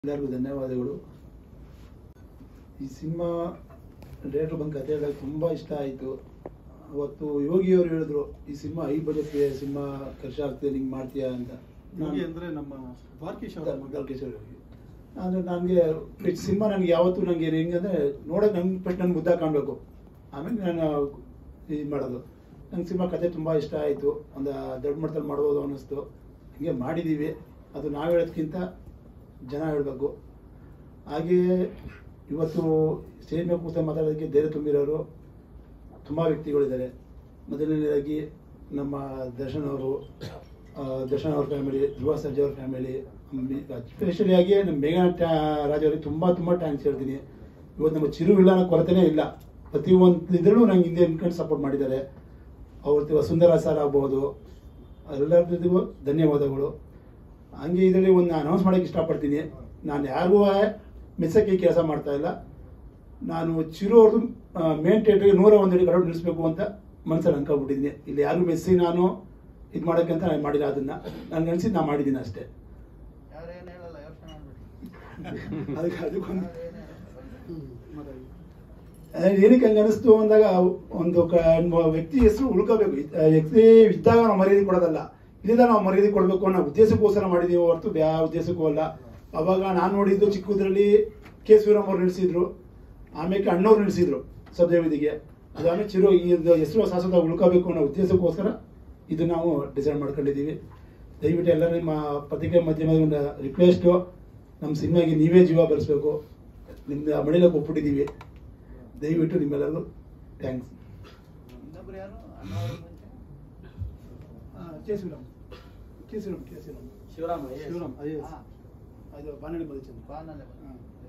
ಎಲ್ಲರಿಗೂ ಧನ್ಯವಾದಗಳು. ಈ ಸಿನಿಮಾ ಡೈರೆಕ್ಟರ್ ಬಂದು ಕತೆ ಹೇಳಿದಾಗ ತುಂಬ ಇಷ್ಟ ಆಯಿತು. ಅವತ್ತು ಯೋಗಿಯವರು ಹೇಳಿದ್ರು ಈ ಸಿನಿಮಾ ಹೈ ಬಜೆಟ್ಗೆ ಸಿನಿಮಾ ಖರ್ಚಾಗ್ತದೆ, ಹಿಂಗೆ ಮಾಡ್ತೀಯಾ ಅಂತ. ಯೋಗಿ ಅಂದರೆ ನಮ್ಮ ದ್ವಾರಕೀಶ್ ಯೋಗಿ ಅಂದರೆ ನನಗೆ ಸಿನಿಮಾ ನನಗೆ ಯಾವತ್ತೂ ನನಗೆ ಹೆಂಗೆ ಅಂದರೆ ನೋಡೋಕೆ ನಂಗೆ ಫಸ್ಟ್ ನನಗೆ ಮುದ್ದ ಕಾಣಬೇಕು, ಆಮೇಲೆ ನಾನು ಇದು ಮಾಡೋದು. ನಂಗೆ ಸಿನಿಮಾ ಕತೆ ತುಂಬ ಇಷ್ಟ ಆಯಿತು. ಒಂದು ದೊಡ್ಡ ಮಟ್ಟದಲ್ಲಿ ಮಾಡ್ಬೋದು ಅನ್ನಿಸ್ತು. ಹೀಗೆ ಮಾಡಿದ್ದೀವಿ. ಅದು ನಾವು ಹೇಳೋದಕ್ಕಿಂತ ಜನ ಹೇಳಬೇಕು. ಹಾಗೆಯೇ ಇವತ್ತು ಸ್ಟೇಜ್ ಮೇಲೆ ಕೂತ ಮಾತಾಡೋದಕ್ಕೆ ಧೈರ್ಯ ತುಂಬಿರೋರು ತುಂಬ ವ್ಯಕ್ತಿಗಳಿದ್ದಾರೆ. ಮೊದಲನೇದಾಗಿ ನಮ್ಮ ದರ್ಶನ್ ಅವ್ರ ಫ್ಯಾಮಿಲಿ, ಧ್ರುವ ಸರ್ಜಾ ಅವ್ರ ಫ್ಯಾಮಿಲಿ, ಎಸ್ಪೆಷಲಿ ಆಗಿ ನಮ್ಮ ಮೇಘನಾ ರಾಜ್ ಅವರಿಗೆ ತುಂಬ ಥ್ಯಾಂಕ್ಸ್ ಹೇಳ್ತೀನಿ. ಇವತ್ತು ನಮ್ಮ ಚಿರು ಇಲ್ಲ ಅನ್ನೋ ಕೊರತೆನೇ ಇಲ್ಲ. ಪ್ರತಿಯೊಂದು ಇದ್ರೂ ನಂಗೆ ಹಿಂದೆ ನಿಂತ್ಕೊಂಡು ಸಪೋರ್ಟ್ ಮಾಡಿದ್ದಾರೆ. ಅವ್ರ ಸುಂದರ ಸರ್ ಆಗ್ಬೋದು, ಎಲ್ಲರಿಗೂ ಧನ್ಯವಾದಗಳು. ಹಂಗೆ ಇದರಲ್ಲಿ ಒಂದು ಅನೌನ್ಸ್ ಮಾಡೋಕ್ಕೆ ಇಷ್ಟಪಡ್ತೀನಿ. ನಾನು ಯಾರಿಗೂ ಮಿಸ್ಸಕ್ಕೆ ಕೆಲಸ ಮಾಡ್ತಾ ಇಲ್ಲ. ನಾನು ಚಿರು ಅವ್ರದ್ದು ಮೇನ್ ಥಿಯೇಟ್ರಿಗೆ 101 ಅಡಿ ಕರೋಡ್ ನಿಲ್ಲಿಸಬೇಕು ಅಂತ ಮನಸ್ಸಲ್ಲಿ ಅನ್ಕೊಬಿಟ್ಟಿದ್ದೀನಿ. ಇಲ್ಲಿ ಯಾರಿಗೂ ಮೆಸ್ಸಿ ನಾನು ಇದು ಮಾಡೋಕ್ಕೆ ಅಂತ ನಾನು ಮಾಡಿಲ್ಲ. ಅದನ್ನು ನಾನು ನೆನೆಸಿ ನಾನು ಮಾಡಿದ್ದೀನಿ ಅಷ್ಟೇ. ಏನಕ್ಕೆ ಹಂಗೆ ಅನಿಸ್ತು ಅಂದಾಗ ಒಂದು ವ್ಯಕ್ತಿ ಹೆಸರು ಉಳ್ಕೋಬೇಕು. ವ್ಯಕ್ತಿ ಇದ್ದಾಗ ನಾವು ಮರ್ಯಾದೆ ಕೊಡೋದಲ್ಲ, ಇಲ್ಲಿಂದ ನಾವು ಮರ್ಯಾದೆ ಕೊಡಬೇಕು ಅನ್ನೋ ಉದ್ದೇಶಕ್ಕೋಸ್ಕರ ಮಾಡಿದ್ದೀವಿ ಹೊರತು ಯಾವ ಉದ್ದೇಶಕ್ಕೂ ಅಲ್ಲ. ಅವಾಗ ನಾನು ನೋಡಿದ್ದು ಚಿಕ್ಕದ್ರಲ್ಲಿ ಕೆ ಶಿವರಾಮ್ ಅವ್ರು ನಿಲ್ಲಿಸಿದ್ರು, ಆಮೇಲೆ ಅಣ್ಣವ್ರು ನಿಲ್ಲಿಸಿದ್ರು ಸಬ್ದೇವಿದಿಗೆ. ಅದಾದ್ಮೇಲೆ ಚಿರು ಈ ಹೆಸರು ಶಾಸಕ ಉಳ್ಕೋಬೇಕು ಅನ್ನೋ ಉದ್ದೇಶಕ್ಕೋಸ್ಕರ ಇದು ನಾವು ಡಿಸೈಡ್ ಮಾಡ್ಕೊಂಡಿದ್ದೀವಿ. ದಯವಿಟ್ಟು ಎಲ್ಲರೂ ನಿಮ್ಮ ಪತ್ರಿಕೆ ಮಾಧ್ಯಮದ ರಿಕ್ವೆಸ್ಟು, ನಮ್ಮ ಸಿನಿಮಾಗೆ ನೀವೇ ಜೀವ ಬರೆಸ್ಬೇಕು. ನಿಮ್ದು ಮಡಿಲಕ್ಕೆ ಒಪ್ಪಿಟ್ಟಿದ್ದೀವಿ. ದಯವಿಟ್ಟು ನಿಮ್ಮೆಲ್ಲರಿಗೂ ಥ್ಯಾಂಕ್ಸ್. ಕೆ ಶಿವರಾಮ್ ಅದು ಬಾನಳ್ಳಿ ಮಧುಚಂದ್ರ.